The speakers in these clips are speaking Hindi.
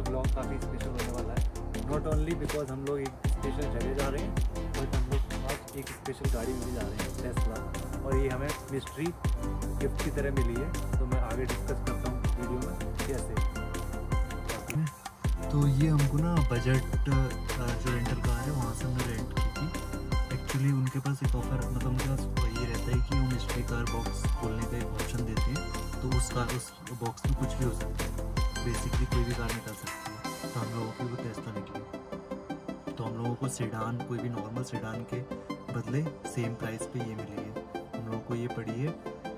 ब्लॉग काफ़ी स्पेशल होने वाला है। नॉट ओनली बिकॉज हम लोग एक स्पेशल जगह जा रहे हैं, बट हम लोग आज एक स्पेशल गाड़ी में भी जा रहे हैं, टेस्ला। और ये हमें मिस्ट्री गिफ्ट की तरह मिली है, तो मैं आगे डिस्कस करता हूँ वीडियो में कैसे। तो ये हमको ना बजट जो रेंटल कार है वहाँ से हमने रेंट की थी। एक्चुअली उनके पास एक ऑफ़र, मतलब उनके पास ये रहता है कि वो मिस्ट्री कार बॉक्स खोलने का एक ऑप्शन देते हैं, तो उस बॉक्स में कुछ भी हो सकता है, बेसिकली कोई भी कार निकल सकती है। तो हम लोगों की वो टेस्ला निकली, तो हम लोगों को सेडान, कोई भी नॉर्मल सेडान के बदले सेम प्राइस पे ये मिली है। हम लोगों को ये पड़ी है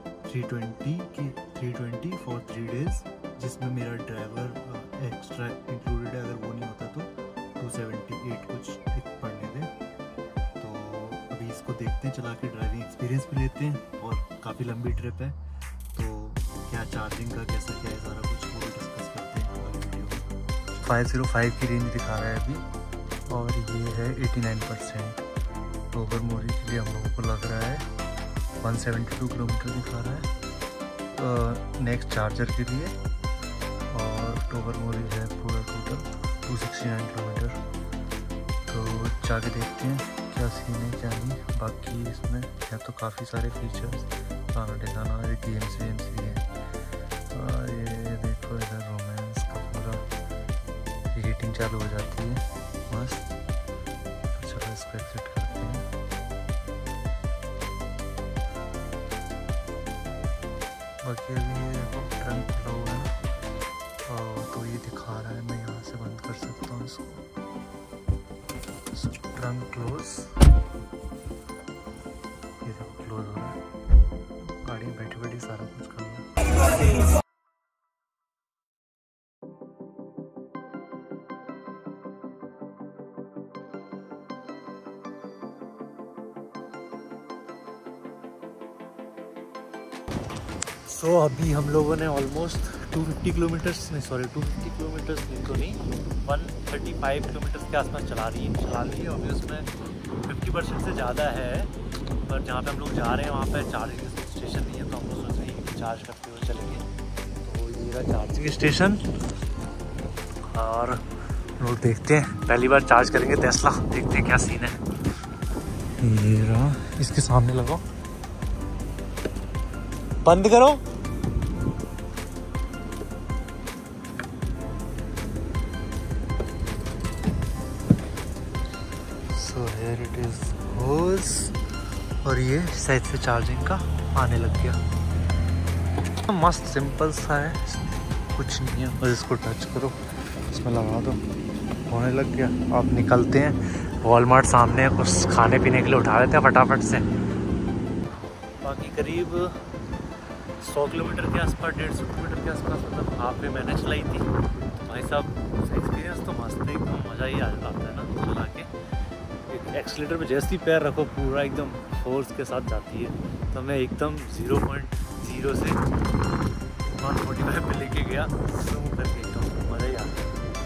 320 फॉर 3 डेज़, जिसमें मेरा ड्राइवर एक्स्ट्रा इंक्लूडेड है। अगर वो नहीं होता तो 278 कुछ एक पड़ने दे। तो अभी इसको देखते हैं, चला के ड्राइविंग एक्सपीरियंस भी लेते हैं, और काफ़ी लंबी ट्रिप है, तो क्या चार्जिंग का कैसा क्या है सारा कुछ वो डिस्कस करते हैं वाली वीडियो में। 505 की रेंज दिखा रहा है अभी, और ये है 89%। टोबरमोरी के लिए हम लोगों को लग रहा है 172 किलोमीटर दिखा रहा है नेक्स्ट चार्जर के लिए, और टोबरमोरी है पूरा टोटल 269 किलोमीटर। तो जाके देखते हैं क्या सीन है क्या नहीं। बाकी इसमें है तो काफ़ी सारे फीचर्स, खाना ठिकाना, गेम्स वेम्स भी हैं। ये देखो इधर रोमांस का पूरा हीटिंग चालू हो जाती है, मस्त। चलो इसको एग्जिट करते हैं। बाकी अभी ये ट्रंक खुला हुआ है, तो ये दिखा रहा है, मैं यहाँ से बंद कर सकता हूँ इसको। ट्रंक क्लोज, ये देखो क्लोज हो रहा है। गाड़ी में बैठी बैठी सारा कुछ करना है। सो अभी हम लोगों ने ऑलमोस्ट 250 किलोमीटर्स नहीं, 135 किलोमीटर्स के आसपास चला ली है। अभी उसमें 50% से ज़्यादा है, पर जहाँ पे हम लोग जा रहे हैं वहाँ पे चार्जिंग स्टेशन नहीं है, तो हम लोग सोच रहे हैं कि चार्ज करते हुए चलेंगे। तो ये रहा चार्जिंग स्टेशन, और लोग देखते हैं, पहली बार चार्ज करेंगे टेस्ला, देखते हैं क्या सीन है। ये रहा, इसके सामने लगाओ, बंद करो। So here it is holes, और ये साइड से चार्जिंग का आने लग गया। मस्त सिंपल सा है, कुछ नहीं है, बस इसको टच करो, इसमें लगा दो, होने लग गया। अब निकलते हैं, वॉलमार्ट सामने है, कुछ खाने पीने के लिए उठा लेते हैं फटाफट से। बाकी करीब 100 किलोमीटर के आसपास, 150 किलोमीटर के आसपास, मतलब हाफ में मैंने चलाई थी। तो भाई साहब एक्सपीरियंस तो मस्त है, एकदम मज़ा ही आता है ना चला के। एक्सीलेटर पे जैसे ही पैर रखो पूरा एकदम फोर्स के साथ जाती है। तो मैं एकदम 0.0 से 145 पे लेके गया, स्लो करके एकदम मज़ा ही आता है।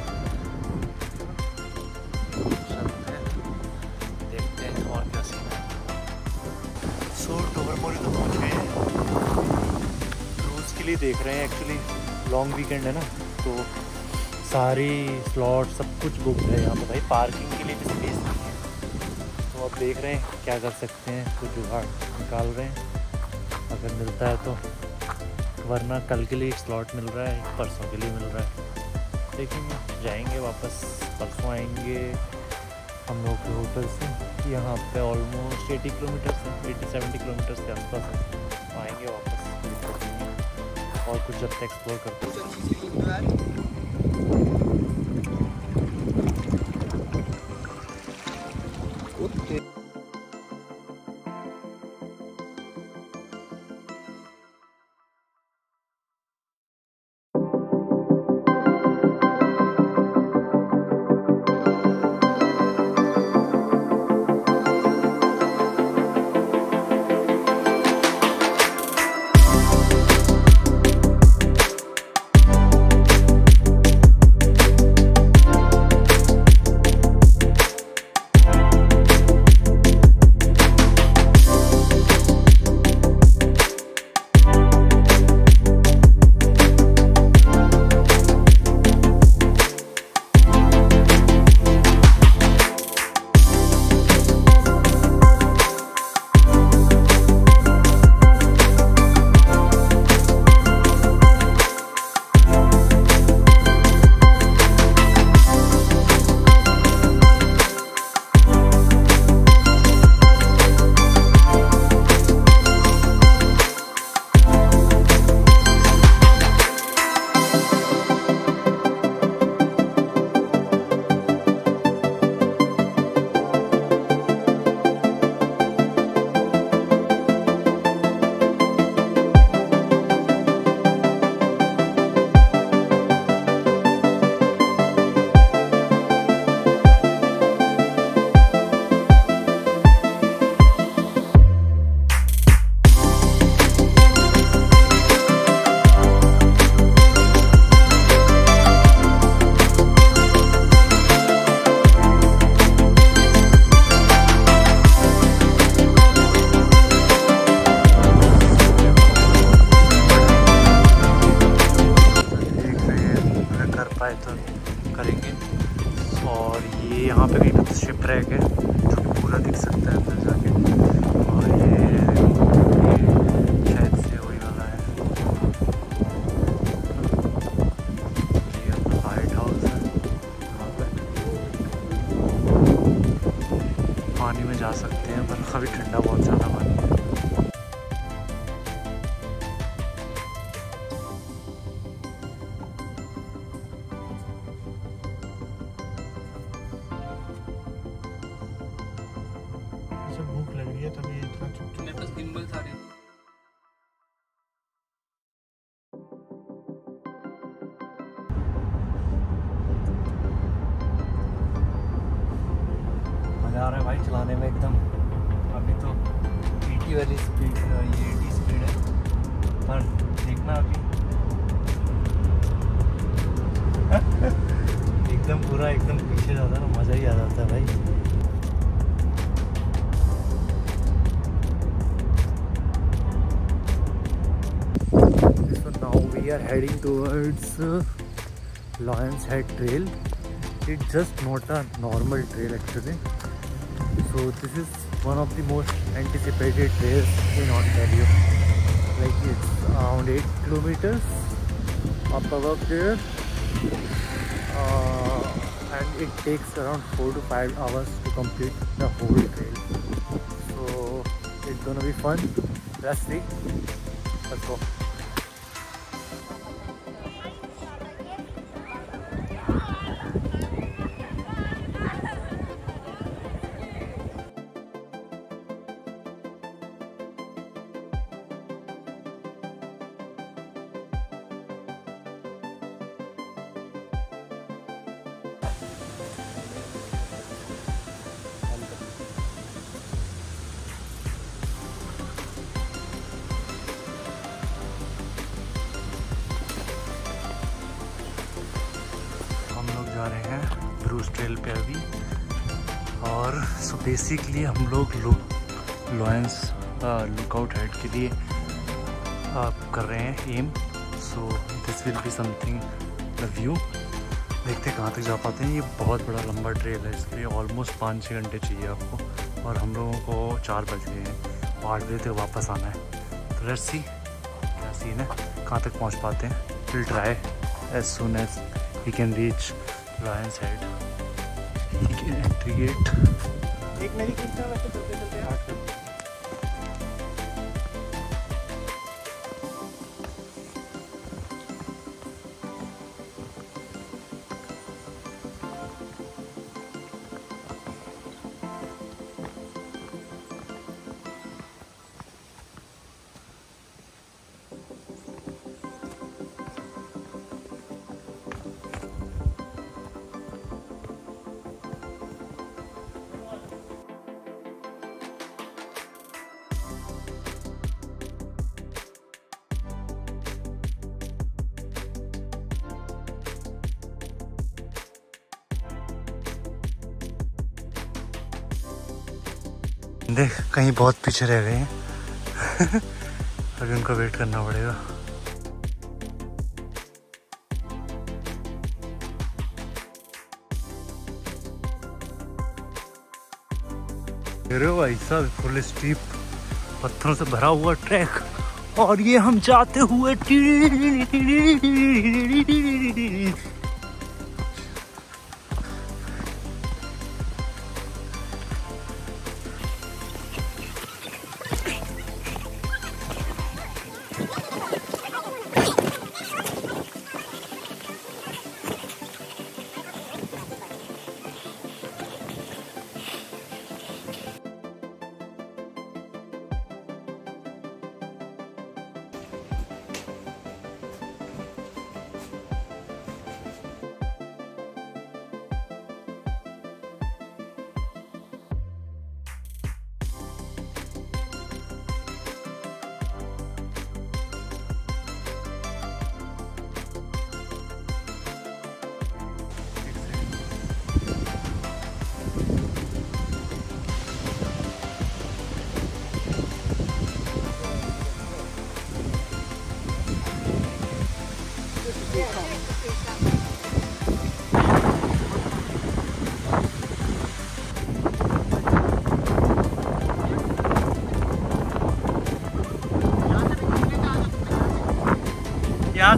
चलते हैं, देखते हैं और क्या सीन है। सो टोबरमोरी तो पहुँच गए हैं, क्रूज़ के लिए देख रहे हैं। एक्चुअली लॉन्ग वीकेंड है ना, तो सारी स्लॉट सब कुछ बुक है यहाँ पे भाई, पार्किंग के लिए भी स्पेस नहीं है। तो अब देख रहे हैं क्या कर सकते हैं, कुछ जुगाड़ निकाल रहे हैं, अगर मिलता है तो, वरना कल के लिए एक स्लॉट मिल रहा है, परसों के लिए मिल रहा है, देखेंगे। जाएंगे वापस, परसों आएंगे हम लोग के होटल से। यहाँ पे ऑलमोस्ट 80 किलोमीटर से 80-70 किलोमीटर के आसपास है, तो आएंगे वापस, और कुछ जब तक एक्सप्लोर करते हैं। करेंगे। और ये यहाँ पे कहीं शिप रैक है जो कि पूरा दिख सकता है अंदर जाके। और ये शायद से वही वाला है, ये लाइट हाउस है। यहाँ पे पानी में जा सकते हैं पर काफ़ी ठंडा, बहुत ज़्यादा पानी है। भूख लग रही है तभी इतना चुप मेरे पास गिम्बल सारे मज़ा आ रहा है भाई चलाने में एकदम। अभी तो 80 वाली स्पीड, ये 80 स्पीड है, पर देखना अभी एकदम पूरा एकदम पीछे जाता है ना, मज़ा ही आ जाता है भाई। So now we are heading towards Lions Head Trail. It's just not a normal trail actually. So this is one of the most anticipated trails in Ontario. Like it's around 8 kilometers up above there, and it takes around 4 to 5 hours to complete the whole trail. So it's gonna be fun. Let's see. Let's go. हम लोग जा रहे हैं ब्रूस ट्रेल पे अभी। और सो बेसिकली हम लोग लॉयंस लुकआउट हेड के लिए कर रहे हैं एम। So this will be something the view. देखते हैं कहाँ तक जा पाते हैं। ये बहुत बड़ा लंबा ट्रेल है, इसके लिए ऑलमोस्ट 5-6 घंटे चाहिए आपको। और हम लोगों को 4 बज गए हैं, 8 बजे तक वापस आना है। तो लेट्स सी क्या सीन है, कहाँ तक पहुँच पाते हैं। Will try as soon as we can reach Lions Head. Entry gate. एक नई किस्सा वैसे चलते चलते हैं। देख कहीं बहुत पीछे रह गए हैं अभी उनको वेट करना पड़ेगा। भाई साहब फुल स्टीप पत्थरों से भरा हुआ ट्रैक, और ये हम जाते हुए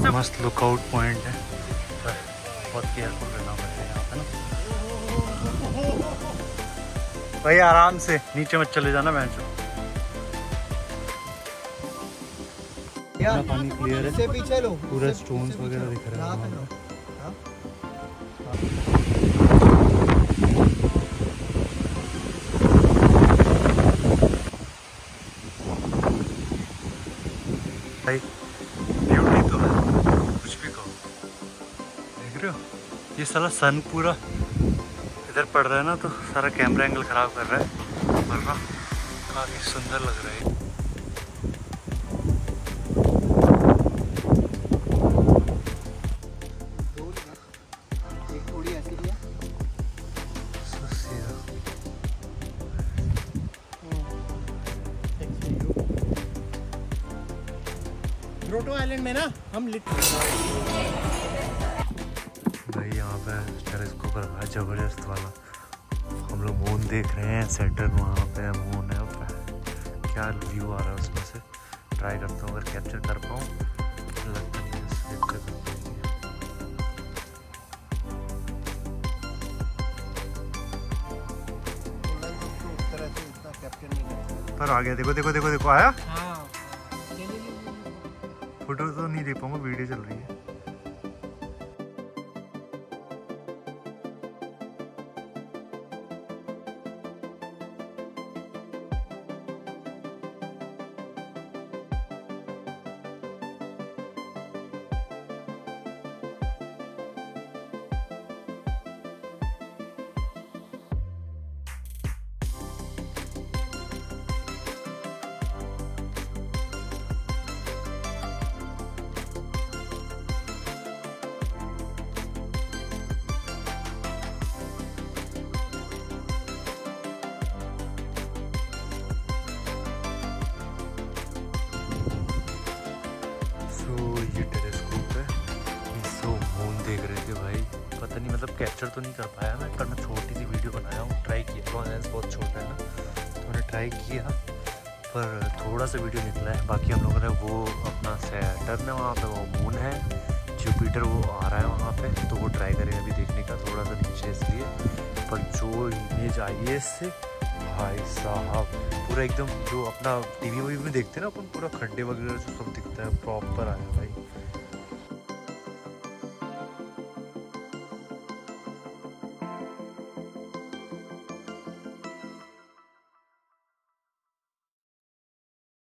मस्त लुकआउट पॉइंट है, पर बहुत केयरफुल रहना पड़ेगा यहाँ पे ना भाई। आराम से नीचे मत चले जाना मैं यार पानी क्लियर है, पीछे लो, पूरा स्टोन्स वगैरह दिख रहा है। भाई ब्यूटी तो है, कुछ भी कहो। देख रहे हो ये साला सन पूरा इधर पड़ रहा है ना, तो सारा कैमरा एंगल खराब कर रहा है, वरना काफी सुंदर लग रहा है। ग्रोटो आइलैंड में ना हम भाई यहाँ पे टेलीस्कोप रखा है जबरदस्त वाला, हम लोग मून देख रहे हैं, सैटर्न वहाँ पे मून है, क्या व्यू आ रहा है उसमें से। ट्राई करता हूँ अगर कैप्चर कर पाऊँ, लगता नहीं है कैप्चर कर पाएंगे। पर आ गया, देखो देखो देखो देखो आया। फोटो तो नहीं दे पाऊंगा, वीडियो चल रही है। ये टेलीस्कोप है, इसको मून देख रहे थे भाई, पता नहीं मतलब कैप्चर तो नहीं कर पाया मैं, पर मैं छोटी सी वीडियो बनाया हूँ, ट्राई किया। लेंस बहुत छोटा है ना, तो मैंने ट्राई किया, पर थोड़ा सा वीडियो निकला है। बाकी हम लोगों ने वो अपना सैटर्न है वहाँ पे, वो मून है, जुपिटर वो आ रहा है वहाँ पे, तो वो ट्राई करेंगे अभी देखने का, थोड़ा सा नीचे इसलिए। पर जो इमेज आई है इससे भाई साहब, पूरा एकदम जो अपना टीवी वीवी में देखते हैं ना अपन, पूरा खड्डे वगैरह जो सब दिखता है, प्रॉपर आया भाई।